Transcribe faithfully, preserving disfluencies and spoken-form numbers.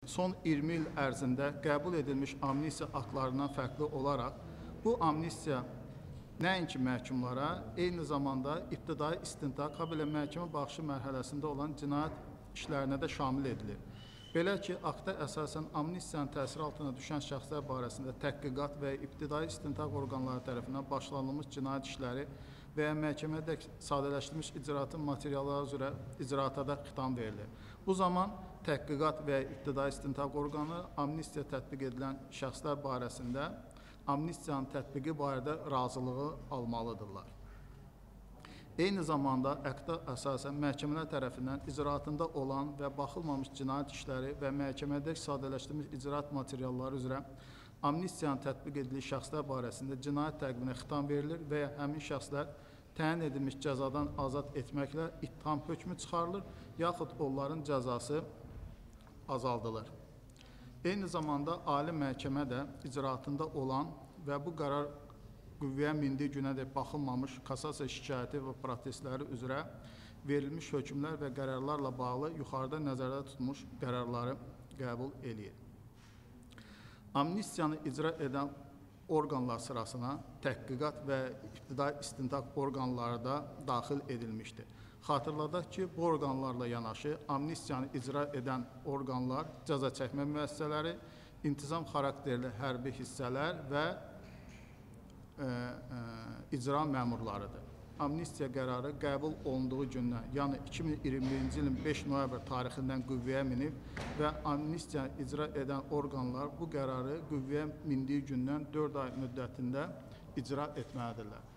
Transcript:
Son iyirmi il ərzində qəbul edilmiş amnistiya aktlarından fərqli olaraq bu amnistiya nəinki məhkumlara, eyni zamanda ibtidai istintaq, habelə məhkəmə baxışı mərhələsində olan cinayət işlərinə də şamil edilir. Belə ki, akta əsasən amnistiyanın təsiri altına düşən şəxslər barəsində təhqiqat və ibtidai istintaq orqanları tərəfindən başlanılmış cinayət işləri və ya məhkəmədə sadələşdirilmiş icraatın materialları üzrə icraata da xitam verilir. Bu zaman təhqiqat və ya ibtidai istintaq orqanı amnistiya tətbiq edilən şəxslər barəsində amnistiyanın tətbiqi barədə razılığı almalıdırlar. Eyni zamanda akta əsasən məhkəmələr tərəfindən icraatında olan və baxılmamış cinayət işləri və məhkəmədə sadələşdirilmiş icraat materialları üzrə amnistiyanın tətbiq edildiyi şəxslər barəsində cinayət təqibinə xitam verilir və ya həmin şəxslər təyin edilmiş cəzadan azad etməklə ittiham hökmü çıxarılır, yaxud onların cəzası azaldılır. Eyni zamanda Ali Məhkəmə də icraatında olan və bu qərar qüvvəyə mindiyi günədək baxılmamış kassasiya şikayəti və protestləri üzrə verilmiş hökmlər və qərarlarla bağlı yuxarıda nəzərdə tutulmuş qərarları qəbul edir. Amnistiyanı icra edən orqanlar sırasına təhqiqat və ibtidai istintaq orqanları da daxil edilmişdir. Xatırladaq ki, bu orqanlarla yanaşı amnistiyanı icra edən orqanlar cəza çəkmə müəssisələri, intizam xarakterli hərbi hissələr və e, e, icra məmurlarıdır. Amnistiya qərarı qəbul olunduğu gündən, yəni iki min iyirmi birinci ilin beş noyabr tarixindən qüvvəyə minib və amnistiya icra edən orqanlar bu qərarı qüvvəyə mindiyi gündən dörd ay müddətində icra etməlidirlər.